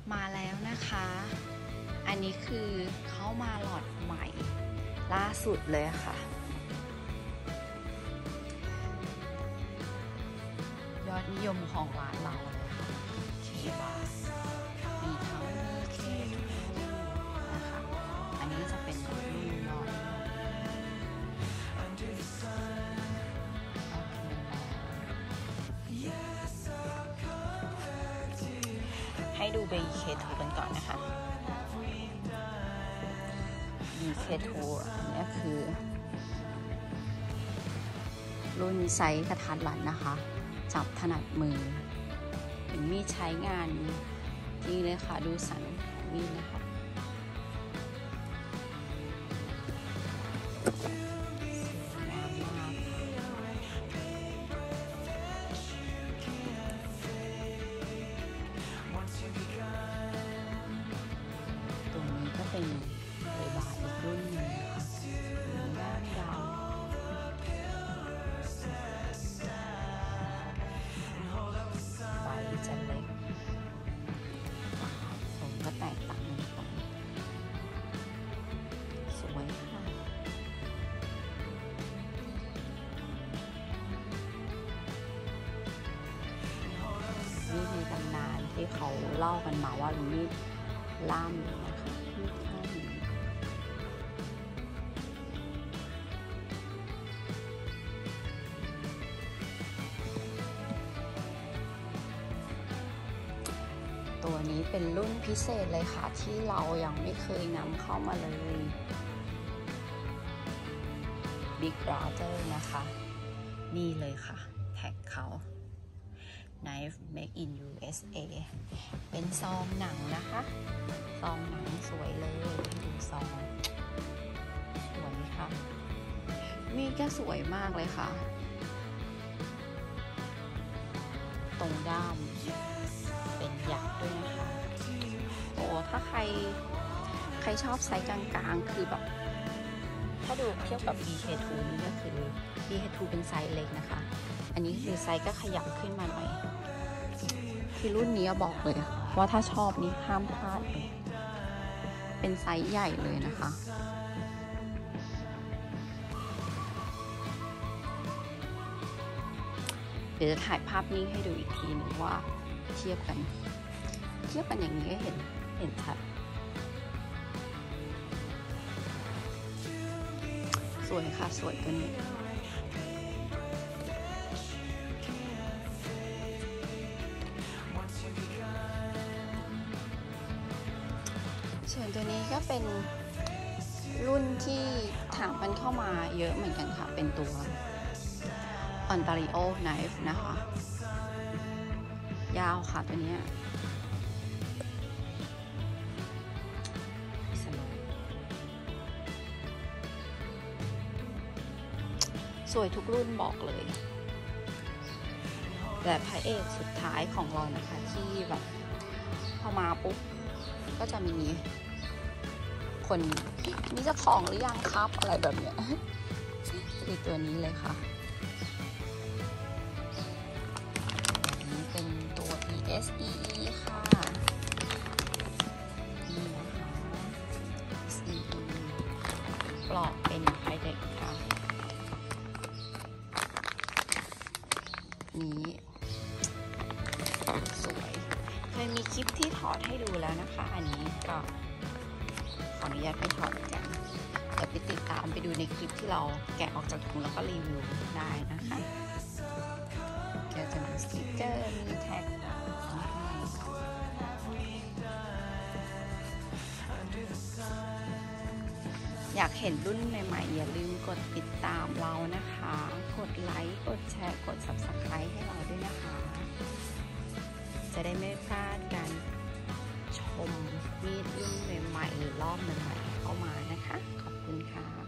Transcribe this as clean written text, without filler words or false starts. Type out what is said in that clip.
มาแล้วนะคะอันนี้คือเขามาหลอดใหม่ล่าสุดเลยค่ะยอดนิยมของร้านเราเลยค่ะเคบาร์มีทั้งเคทูนะคะอันนี้จะเป็นรุ่นยอดให้ดู BK2 กันก่อนนะคะ BK2 อันนี้คือรุ่นไซส์กระทัดรัดนะคะจับถนัดมือเป็นมีดใช้งานจริงเลยค่ะดูสันมีดนะคะตรงนี้ก็เป็นเลยบาร์อีกรุ่นหนึ่งนะคะด้านดาวใบจะเล็กผมก็แตกต่างกันไปสวยค่ะนี่มีตำนานที่เขาเล่ากันมาว่ามีดล่ามนะคะมีดข้างนี้ตัวนี้เป็นรุ่นพิเศษเลยค่ะที่เรายังไม่เคยนำเข้ามาเลย Big Brother นะคะนี่เลยค่ะแท็กเขา Knife Made in USA เป็นซองหนังนะคะซองหนังสวยเลยดูซองสวยค่ะมีดก็สวยมากเลยค่ะตรงด้ามเป็นหยักด้วยนะคะโอ้ถ้าใครชอบไซส์กลางๆคือแบบถ้าดูเทียบกับ BK2 นี่ก็คือ BK2 เป็นไซส์เล็กนะคะอันนี้คือไซส์ก็ขยับขึ้นมาหน่อยคือรุ่นนี้บอกเลยว่าถ้าชอบนี่ห้ามพลาดเลยเป็นไซส์ใหญ่เลยนะคะเดี๋ยวจะถ่ายภาพนิ่งให้ดูอีกทีหนึ่งว่าเทียบกันอย่างนี้ก็เห็นชัดสวยค่ะสวยตัวนี้ส่วนตัวนี้ก็เป็นรุ่นที่ถามกันเข้ามาเยอะเหมือนกันค่ะเป็นตัว Ontario Knife นะคะยาวค่ะตัวนี้สวยทุกรุ่นบอกเลยแต่พระเอกสุดท้ายของเรานะคะที่แบบพอมาปุ๊บก็จะมีคนนี่เจ้าของหรือยังครับอะไรแบบเนี้ยคือตัวนี้เลยค่ะนี่เป็นตัว ESE ค่ะนี่นะคะ ESE ปลอกเป็นไฮเด็กค่ะนี้สวยเคยมีคลิปที่ถอดให้ดูแล้วนะคะอันนี้ก็ขออนุญาตไม่ถอดกันเดี๋ยวไปติดตามไปดูในคลิปที่เราแกะออกจากถุงแล้วก็รีวิวได้นะคะก็จะมีสติ๊กเกอร์มีแท็กอยากเห็นรุ่นใหม่ๆอย่าลืมกดติดตามเรานะคะกดไลค์กดแชร์กด Subscribe ให้เราด้วยนะคะจะได้ไม่พลาดการชมมีดรุ่นใหม่ๆหรือรอบใหม่ๆเข้ามานะคะขอบคุณค่ะ